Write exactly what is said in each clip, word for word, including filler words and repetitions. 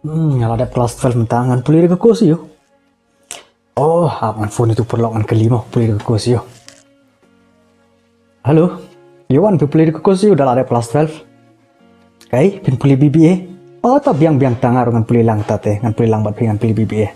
Hmm, kalau ada kelas twelve tangan pulih ke kursi yo. Oh, aman phone itu perlu kan kelima pulih ke kursi yo. Halo, yo wan pulih ke kursi yo dalam ada kelas twelve. Kai, pin pulih B B A. Oh, tak biang-biang tangar dengan pulih lang tate, dengan pulih lang bat dengan pulih B B A.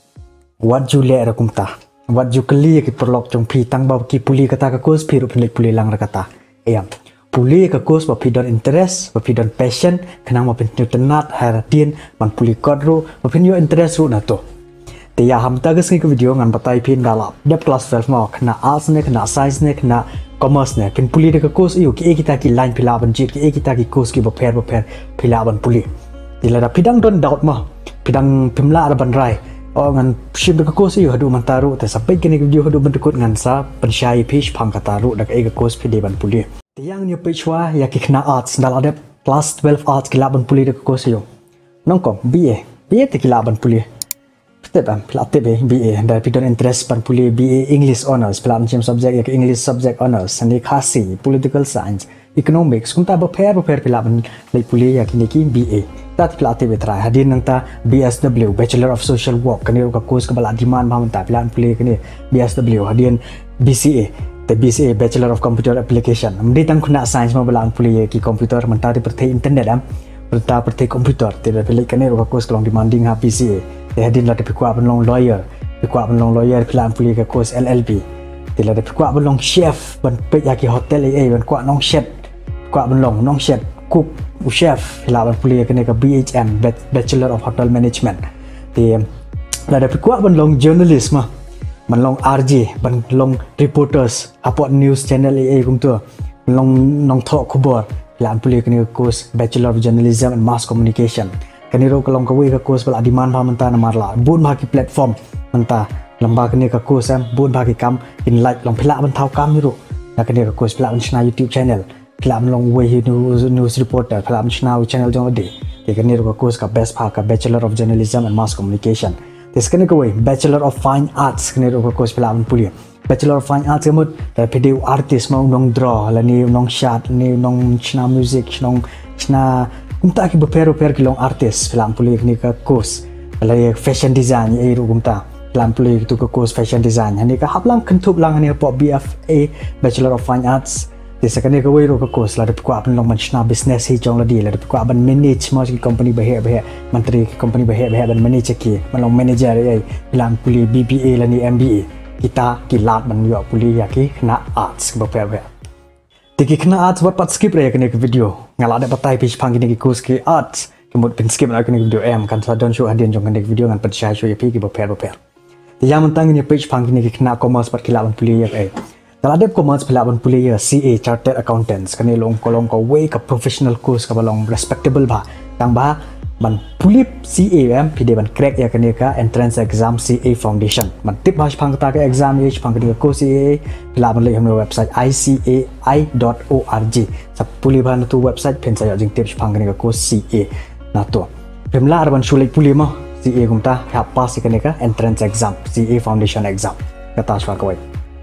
What you le rakum ta. What you keli ki perlu jong pi tang ba ki pulih kata ke kurs pi rup pulih pulih lang kata. Ayam. Pulih ke kurs ba pi don interest, ba pi don passion, kenang ma pin tenat haratin man pulih kodru, ba pin yo interest ru na to. Te ya ham ta gas ke video ngan batai pin dalap. Dep class twelve ma kena arts ne, kena science ne, kena commerce ne. Pin pulih de ke kurs iyo ki e kita ki line pila ban jit, ki e kita ki kurs ki ba per ba per pila ban pulih. Dila da pidang don doubt ma. Pidang pimla da ban rai. Oh ngan ship de ke kurs iyo hadu man taru te sampai kini video hadu ban tekut ngan sa pensyai page pang kataru da ke e ke kurs pi de ban pulih. Yang ni pechwa ya ki kena arts dalam ada class twelve arts kilaban pulih de kursi yo. Nongkom B A, B A te kilaban pulih. Pete bam, pelate be B A dan pidon interest ban pulih B A English honors, pelan macam subjek ya ke English subject honors, ni Khasi, political science, economics, kunta ba pair ba pair pilaban lai pulih ya kini ki B A. Tat pelate be try hadin nang ta B S W, Bachelor of Social Work, kani ro ka course ka bala demand ma ta pilan pulih kini B S W, hadin B C A. The B C A Bachelor of Computer Application. Mesti tang kena science ma belang pulih ki komputer mentari perti internet am. Perta perti komputer tidak pilih kene ro course kelong demanding ha B C A. Te hadin la te pikwa belong lawyer. Pikwa belong lawyer pelan pulih ke course L L B. Te la te pikwa belong chef ban pe ya ki hotel A ban kwa nong chef. Kwa belong nong chef cook u chef la ban pulih kene ke B H M Bachelor of Hotel Management. Te la te pikwa belong journalist ma. Man long R J, ban long reporters, apa news channel A A kum tu, long nong talk kubur, lan pulih kini course Bachelor of Journalism and Mass Communication. Kini ro kelong kawi ke course bala demand pa menta na marla, bun bagi platform menta lamba kini ke course am, bun bagi kam in like long pila ban tau kam ni ro. Na kini ke course pila ban china YouTube channel, pila ban long way news news reporter, pila ban china channel jong ade. Kini ro ke course ka best pa ka Bachelor of Journalism and Mass Communication. This kena kawai Bachelor of Fine Arts kena ro course pelan pulih. Bachelor of Fine Arts kemud dari video artis mau nong draw, lani nong shot, ni nong china music, nong china kumta ki beper beper ki long artis pelan pulih kena ke course. Lani fashion design ai ro kumta pelan pulih tu ke course fashion design. Hani ka haplang kentup lang hani po B F A Bachelor of Fine Arts. This kena kawai ro ke course la de ko apan long man china business hi jong la di la de ko apan manage mo ki company bahaya bahaya menteri company bahaya bahaya ban manage ki man long manager ai pelan pulih B B A lani M B A kita kilat man yo pulih ya ki kena arts ke bahaya bahaya. Tiki kena arts buat pat skip ya kena ke video ngala ada patai page pang kini ki course ki arts kemud pin skip la kena video em kan sa don show hadian jong kena video ngan pat share show ya pi ki bahaya bahaya. Dia mentang ini page pang kini ki kena commerce pat kilat pulih ya ai. Dalam ada commerce pelaban pulih ya C A Chartered Accountants kini long kolong ko way ke professional course ke balong respectable bah tang bah ban pulih C A em pide ban crack ya kini ka entrance exam C A foundation ban tip bah pang kata ke exam ye pang kini course C A pelaban leh hamno website I C A I dot org sa pulih bah tu website pen saya jing tips pang kini course C A na to pemla ban sulit pulih mah C A kumta ya pass kini ka entrance exam C A foundation exam kata swa kawai.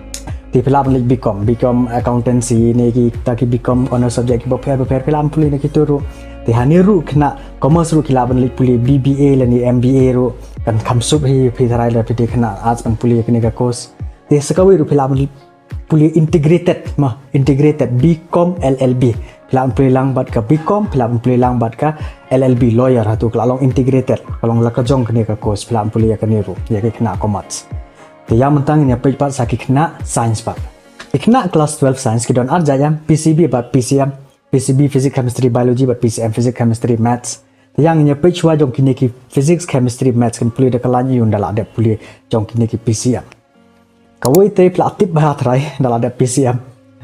Di pelan like become become accountancy ni kita ki become honor subject ki bopher bopher pelan pulih ni kita ru di hani ru kena commerce ru kilaban like pulih B B A lani M B A ru kan kamsup hi pitharai la piti kena arts ban pulih kini ka course di sekawi ru pelan pulih integrated mah integrated become L L B pelan pulih lang bat ka become pelan pulih lang bat ka L L B lawyer hatu kalong integrated kalong la ka jong kini ka course pelan pulih ya kini ru ya ki kena commerce. Dia mentang ini apa ipat sakit kena science pak. Kena kelas twelve science kita don arja yang P C B buat P C M, P C B physics chemistry biology buat P C M physics chemistry maths. Yang ini apa cua jong kini ki physics chemistry maths kan pulih dekat lain yang dalam ada pulih jong kini ki P C M. Kau itu pelatih bahat rai dalam ada P C M.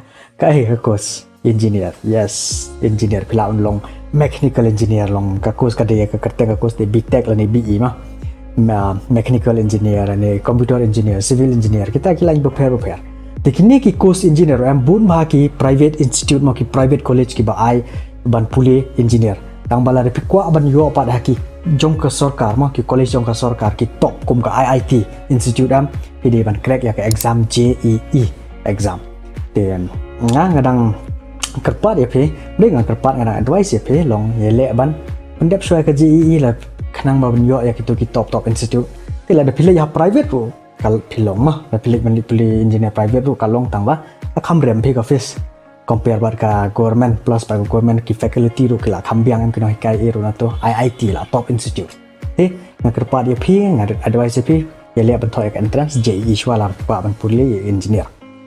Kau kos engineer, yes engineer pelan long mechanical engineer long kakus kadaya kekerja kakus di big tech lah ni B E mah. Mechanical engineer ni computer engineer civil engineer kita kila yang beper beper dekini ki course engineer am bun bah ki private institute ma ki private college ki ba ai ban pulih engineer tang bala de pikwa ban yo pad haki jong ka sarkar ma ki college jong ka sarkar ki top kum ka I I T institute am pide ban crack ya ka exam J E E exam then nga ngadang kerpat ya pe be ngang kerpat ngadang advice ya pe long ye le ban pendep shoi ka J E E la kenang ba ben yo ya kitu ki top top institute tila ada pilih ya private ru kal pilong mah da pilih ben pilih engineer private ru kalong tang ba kham rem phi ka office compare bar ka government plus ba government ki faculty ru kila kham biang em kino kai e ru na to I I T la top institute eh ngakar pa dia phi ngad advice phi ya le ban thoi ka entrance J E shwala pa ban puli engineer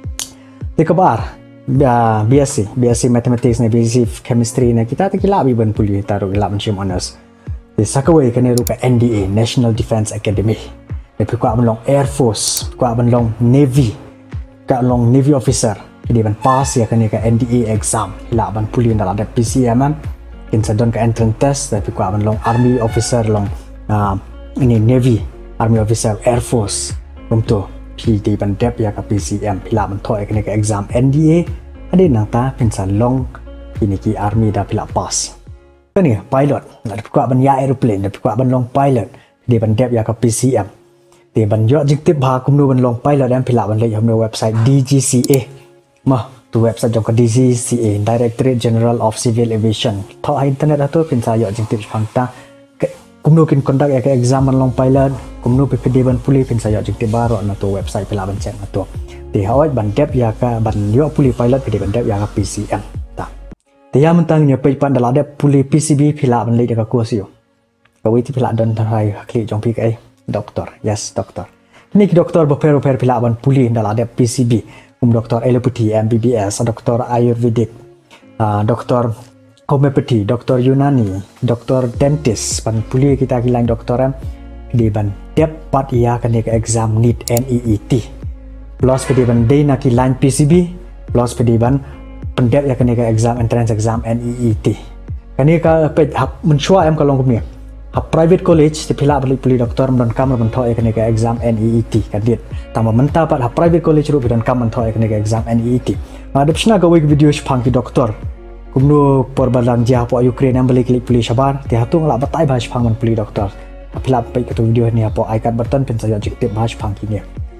te kabar B S c B S c mathematics ne B S c chemistry ne kita te kila bi ban puli taru kila ban shim honors te sakawai ka ne ru ka N D A National Defense Academy te phi kwa ban long air force kwa ban long navy ka long navy officer di ban pass ya ka ne ka N D A exam kila ban puli ndala da P C M M kin sadon ka entrance test te phi kwa ban long army officer long uh, ini navy army officer air force untuk P D ban dep ya ka P C M pila ban thoi ka ne ka exam N D A ade nang ta pensan long ini ki army da pila pass kan ni pilot la kwa ban ya aeroplane da kwa ban long pilot di ban dep ya ka P C M di ban yo jik tip ba kum nu ban long pilot dan pila ban le hom no website D G C A mah tu website jong ka D G C A Directorate General of Civil Aviation tho internet atu pensa yo jik tip phangta kumno kin conduct ya ka exam ban long pilot kumno pe pd ban puli pin saya jik te baro na to website pela ban check na to te hawat ban dep ya ka ban yo puli pilot pd ban dep ya ka P C M ta te ya mentang nya pe pan dala dep puli P C B pila ban le ka course yo ka wi ti pila don thai kli jong pi kai doctor yes doctor ni ki doctor bo pero per pila ban puli dala dep P C B um doctor allopathy M B B S doctor ayurvedic uh, doctor homeopathy, doktor Yunani, doktor dentist, pan puli kita kilang doktoran di ban dep pat ia kan ke exam NEET N E E T plus pedi ban day nak kilang P C B plus pedi ban pendep ya kan ke exam entrance exam N E E T kan ni ka pe hap menshua em kalong kumni hap private college ti pila beli puli doktor dan kam ban thoi kan ke exam N E E T kan dit tama menta pat hap private college ru dan kam ban thoi kan ke exam N E E T adopsna ga wig video shpang ki doktor kumno porbalang jah po Ukraine yang beli klik puli sabar ti hatu ngala batai bahas phang man puli doktor apila pai ka video ni apo icon button pen saya jikte bahas phang kini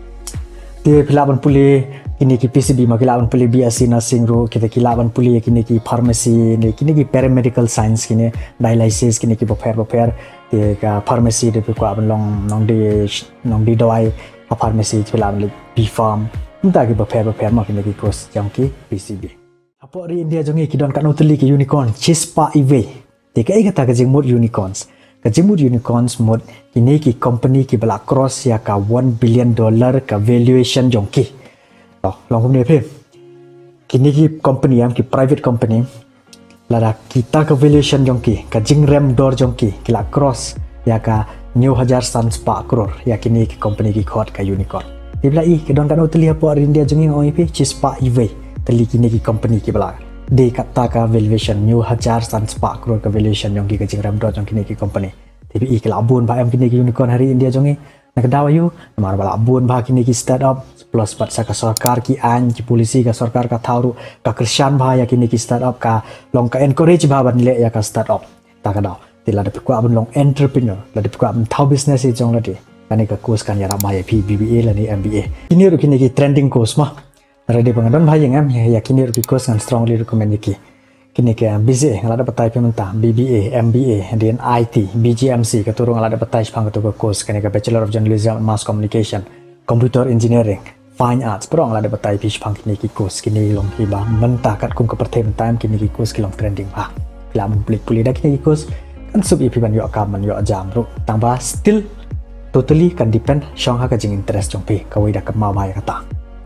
ti pila ban puli kini ki P C B magila ban puli B S c nursing ro kita kila ban puli kini ki pharmacy ni kini ki paramedical science kini dialysis kini ki bofer bofer ti ka pharmacy de ko ban long nong di nong di doi a pharmacy pila ban B farm unta ki bofer bofer ma kini ki course jang ki P C B apa ri India jongi kidon kat noteli ke unicorn chispa ive te kai kata ke jingmut unicorns ke jingmut unicorns mod ini ki company ki bala cross ya ka one billion dollar ka valuation jongki to long kum ne phe kini ki company am ki private company lara kita ka valuation jongki ka jingrem dor jongki kila cross ya ka new hajar sans pa crore ya kini ki company ki khot ka unicorn ibla i kidon kat noteli apa ri India jongi oi phe chispa ive tali kini ki company ki bala de kata ka valuation new hajar san spark crore ka valuation jong ki kajing ram do jong kini ki company tapi ik labun ba am kini ki unicorn hari India jongi nak dawa yu mar bala abun ba kini ki startup plus pat sa ka sarkar ki an ki polisi ka sarkar ka thauru ka krishan ba ya kini ki startup ka long ka encourage ba ban le ya ka startup ta ka daw tila de ko abun long entrepreneur la de ko abun thau business e jong la de kani ka course kan ya ra ba ya P B B A la ni M B A kini ru kini ki trending course ma Rade pengadon bahaya ngam ya kini ru course ngan strongly recommend iki kini ke busy ngala dapat type menta B B A M B A dan I T B G M C keturung ngala dapat type pang ketu course kini ke Bachelor of Journalism and Mass Communication Computer Engineering Fine Arts pro ngala dapat type pang kini ki course kini long hiba menta kat kum ke pertem time kini ki course kilong trending ah lam plik puli dak kini ki course kan sub ipi ban yo kam man yo jam ru tambah still totally kan depend syong ha ka jing interest jong pi kawai dak ma mai kata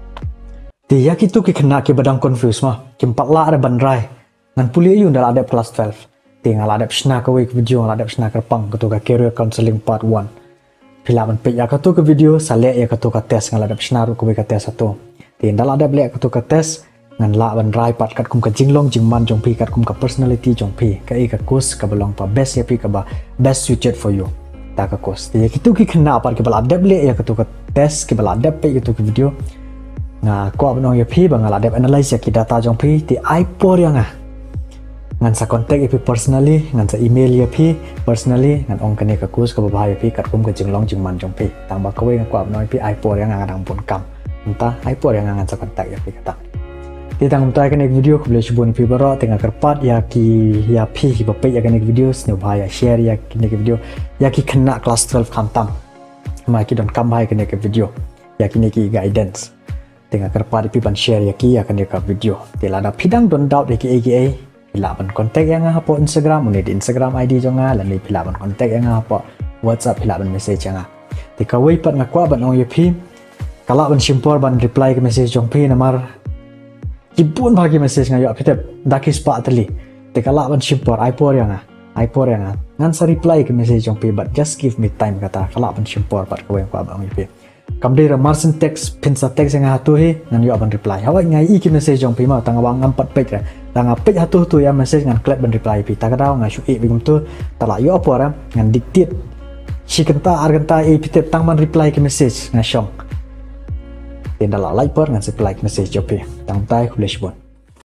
dia kitu ki kena ki badang confuse mah kim patla ada bandrai ngan puli yu ndal ada plus twelve tinggal ada sna ka week video ada sna ka pang ketu ka career counseling part one pila ban pe ya ketu ka video sale ya ketu ka test ngal ada sna ru ka week ka test satu tinggal ada blek ketu ka test ngan la bandrai pat kat kum ka jinglong jingman jong pi kat kum ka personality jong pi ka i ka course ka belong pa best ya pi ka ba best suited for you ta ka course dia kitu ki kena par ki bala ada blek ya ketu ka test ki bala ada pe ketu ka video nga ko abno ya phi bang ala dep analyze ya ki data jong phi ti ai por yang ah ngan sa contact ya phi personally ngan sa email ya phi personally ngan ong kane ka course ka ba ya phi kat kum ka jinglong jingman jong phi tang ba ko we ko abno phi ai por yang ngan dang pon kam entah ai por yang ngan sa contact ya phi kata Titang umtai kan ek video ku boleh cuba ni pibaro tengah kerpat ya ki ya pi ki bapai ya kan ek video sne bahaya share ya ki nek video ya ki kena kelas twelve khantam ma ki don kam bahai kan ek video ya ki nek guidance tengah kerpat pi ban share ya ki ya kan ek video tilada pidang don doubt ki aka pilaban kontak yang apa Instagram uni di Instagram I D jonga lan pilaban kontak yang apa WhatsApp pilaban message yang tika wei pat ngakwa ban ong ye pi kala ban simpor ban reply ke message jong pi namar Kibun bagi message ngayo apitep dakis pa atli tekala ban simpor ipor yang ah ipor yang ah ngan sa reply ke message jong pi but just give me time kata kala ban simpor pat ko yang ko abang pi kam dira marsen text pin sa text yang hatu he ngan yo ban reply hawa ngai i ke message jong pi ma tang awang empat page ra tang page hatu tu ya message ngan klep ban reply pi ta kadau ngai shu e bigum tu tala yo apa ra ngan dictate si kenta argenta e pitep tang ban reply ke message ngan syong Tindak like per ngan supply message jopi tang tai kulish bon